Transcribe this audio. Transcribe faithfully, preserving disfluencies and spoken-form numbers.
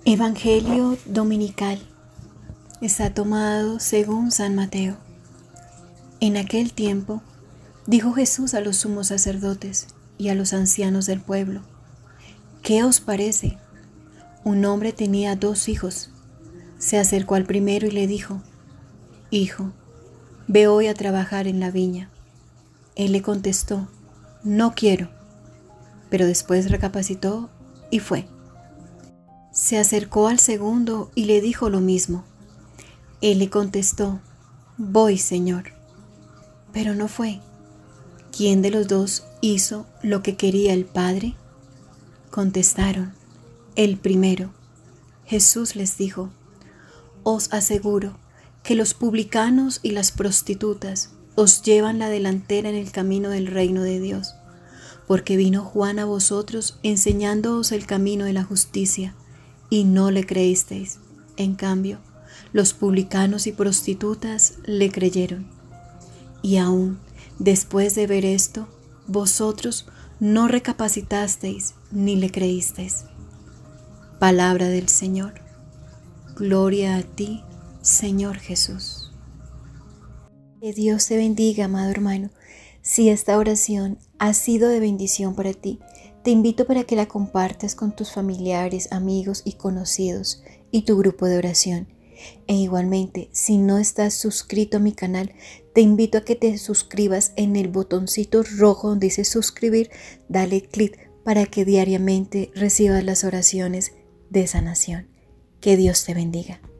Evangelio Dominical está tomado según San Mateo. En aquel tiempo dijo Jesús a los sumos sacerdotes y a los ancianos del pueblo: ¿Qué os parece? Un hombre tenía dos hijos. Se acercó al primero y le dijo: Hijo, ve hoy a trabajar en la viña. Él le contestó: No quiero. Pero después recapacitó y fue. Se acercó al segundo y le dijo lo mismo. Él le contestó: Voy, Señor. Pero no fue. ¿Quién de los dos hizo lo que quería el Padre? Contestaron: El primero. Jesús les dijo: Os aseguro que los publicanos y las prostitutas os llevan la delantera en el camino del reino de Dios, porque vino Juan a vosotros enseñándoos el camino de la justicia, y no le creísteis. En cambio, los publicanos y prostitutas le creyeron. Y aún después de ver esto, vosotros no recapacitasteis ni le creísteis. Palabra del Señor. Gloria a ti, Señor Jesús. Que Dios te bendiga, amado hermano. Si esta oración ha sido de bendición para ti, te invito para que la compartas con tus familiares, amigos y conocidos y tu grupo de oración. E igualmente, si no estás suscrito a mi canal, te invito a que te suscribas en el botoncito rojo donde dice suscribir. Dale clic para que diariamente recibas las oraciones de sanación. Que Dios te bendiga.